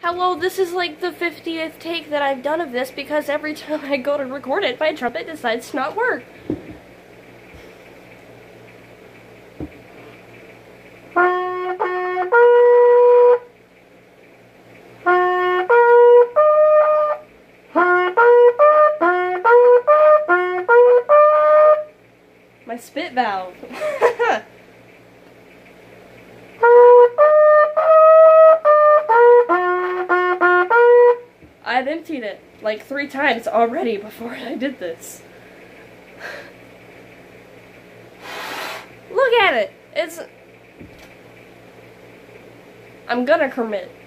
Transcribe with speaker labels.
Speaker 1: Hello, this is like the 50th take that I've done of this because every time I go to record it, my trumpet decides to not work. My spit valve. I've emptied it like 3 times already before I did this. Look at it! I'm gonna commit.